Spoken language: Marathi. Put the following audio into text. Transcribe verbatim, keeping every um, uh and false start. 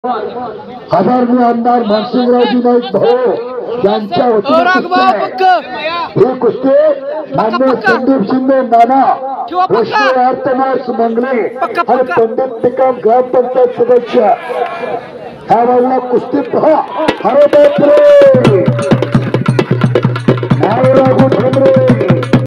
आदरणीय आमदार मानसिंगरावजी नाईक भाऊ यांच्या वतीने ही कुस्ती मान्य संदीप शिंदे नाना राष्ट्रीय अर्थमार्स मंगले आणि पंडित निकम ग्रामपंचायत सदस्य ह्या बाजूला कुस्ती पहा. अरे बापरे